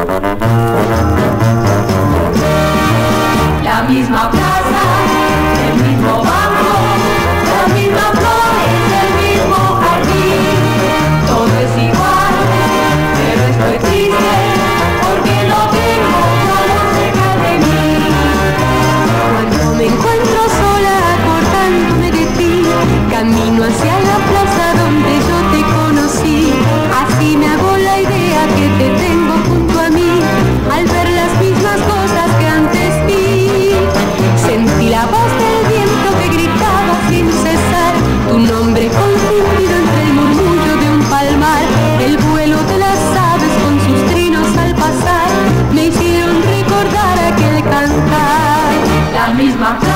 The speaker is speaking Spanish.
La misma plaza, el mismo banco, las mismas flores, el mismo jardín. Todo es igual, pero estoy triste porque no tengo nada cerca de mí. Cuando me encuentro sola acordándome de ti, camino hacia la plaza donde yo te conocí. Así me hago la idea que te tengo junto a mí, al ver las mismas cosas que antes vi. Sentí la voz del viento que gritaba sin cesar tu nombre confundido entre el murmullo de un palmar. El vuelo de las aves con sus trinos al pasar me hicieron recordar aquel cantar. La misma